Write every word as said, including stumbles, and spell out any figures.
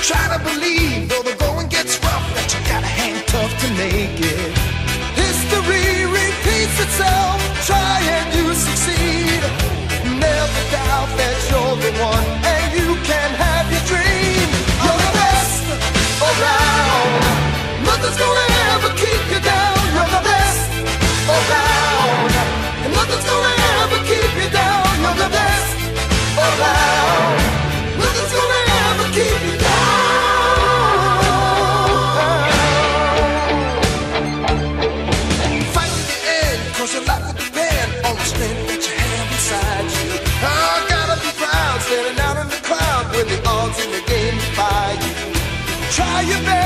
Try to believe, though the going gets rough, that you gotta hang tough to make it. History repeats itself. Try and you succeed. Never doubt that you're the one, and you can have your dream. You're the best around. Nothing's gonna ever keep you down. You're the best around, and nothing's gonna ever keep you down. You're the best around. Nothing's gonna ever keep you down. Fight to the end, cause your life will depend on the strength that you have inside you. I gotta be proud, standing out in the crowd when the odds in the game defy you. Try your best.